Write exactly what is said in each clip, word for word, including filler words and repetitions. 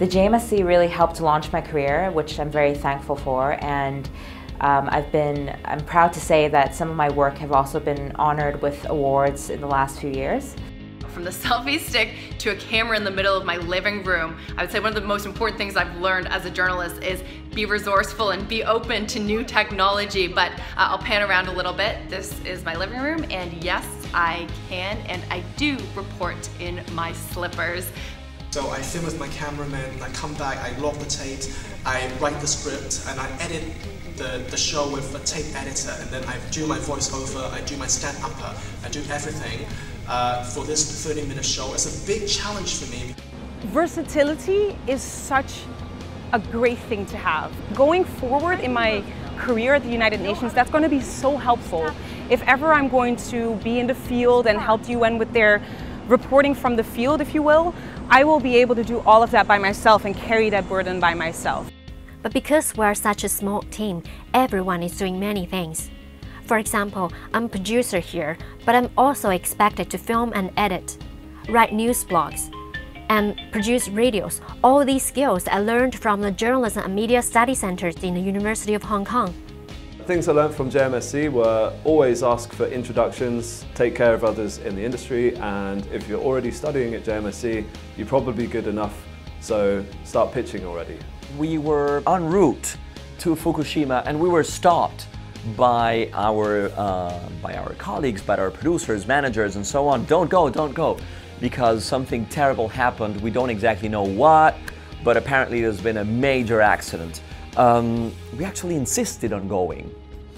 The J M S C really helped to launch my career, which I'm very thankful for, and um, I've been, I'm proud to say that some of my work have also been honored with awards in the last few years. From the selfie stick to a camera in the middle of my living room, I would say one of the most important things I've learned as a journalist is be resourceful and be open to new technology. But uh, I'll pan around a little bit. This is my living room, and yes, I can and I do report in my slippers. So I film with my cameraman, I come back, I log the tapes, I write the script, and I edit the, the show with a tape editor, and then I do my voiceover, I do my stand-upper, I do everything uh, for this thirty minute show. It's a big challenge for me. Versatility is such a great thing to have. Going forward in my career at the United Nations, that's going to be so helpful. If ever I'm going to be in the field and help the U N with their reporting from the field, if you will, I will be able to do all of that by myself and carry that burden by myself. But because we're such a small team, everyone is doing many things. For example, I'm a producer here, but I'm also expected to film and edit, write news blogs, and produce radios. All these skills I learned from the Journalism and Media Study Centers in the University of Hong Kong. Things I learned from J M S C were always ask for introductions, take care of others in the industry, and if you're already studying at J M S C, you're probably good enough, so start pitching already. We were en route to Fukushima and we were stopped by our, uh, by our colleagues, by our producers, managers and so on. Don't go, don't go, because something terrible happened. We don't exactly know what, but apparently there's been a major accident. Um, we actually insisted on going.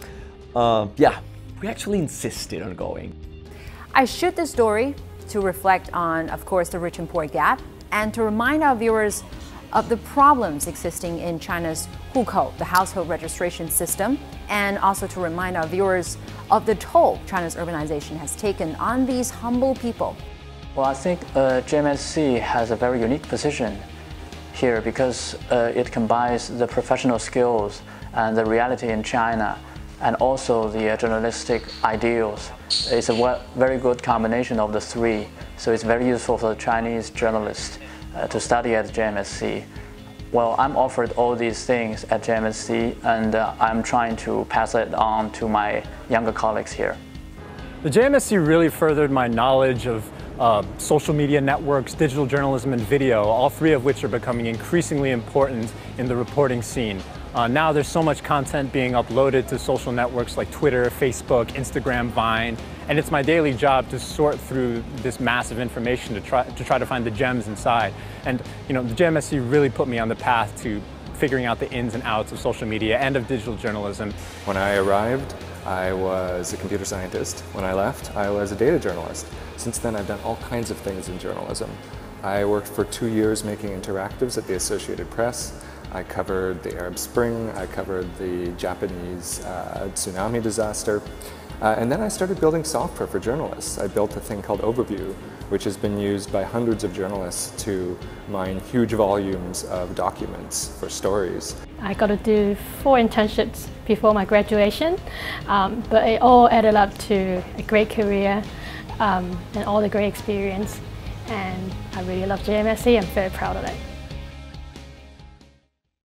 Uh, yeah, we actually insisted on going. I shoot this story to reflect on, of course, the rich and poor gap, and to remind our viewers of the problems existing in China's hukou, the household registration system, and also to remind our viewers of the toll China's urbanization has taken on these humble people. Well, I think uh, J M S C has a very unique position here because uh, it combines the professional skills and the reality in China and also the uh, journalistic ideals. It's a very good combination of the three, so it's very useful for the Chinese journalists uh, to study at J M S C. Well, I'm offered all these things at J M S C, and uh, I'm trying to pass it on to my younger colleagues here. The J M S C really furthered my knowledge of Uh, social media networks, digital journalism, and video, all three of which are becoming increasingly important in the reporting scene. Uh, now there's so much content being uploaded to social networks like Twitter, Facebook, Instagram, Vine, and it's my daily job to sort through this massive information to try to try to find the gems inside. And you know, the J M S C really put me on the path to figuring out the ins and outs of social media and of digital journalism. When I arrived, I was a computer scientist. When I left, I was a data journalist. Since then, I've done all kinds of things in journalism. I worked for two years making interactives at the Associated Press. I covered the Arab Spring, I covered the Japanese uh, tsunami disaster, uh, and then I started building software for journalists. I built a thing called Overview, which has been used by hundreds of journalists to mine huge volumes of documents for stories. I got to do four internships before my graduation, um, but it all added up to a great career um, and all the great experience, and I really love J M S C. I'm very proud of it.